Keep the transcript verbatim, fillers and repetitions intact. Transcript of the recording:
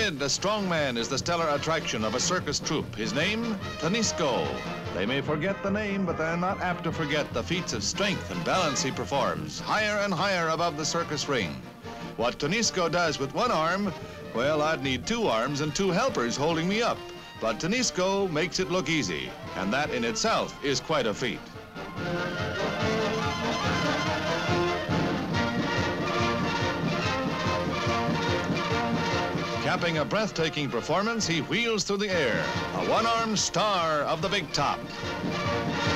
Unedited, a strong man is the stellar attraction of a circus troupe. His name, Tonisko. They may forget the name, but they're not apt to forget the feats of strength and balance he performs, higher and higher above the circus ring. What Tonisko does with one arm, well, I'd need two arms and two helpers holding me up. But Tonisko makes it look easy, and that in itself is quite a feat. Capping a breathtaking performance, he wheels through the air, a one-armed star of the big top.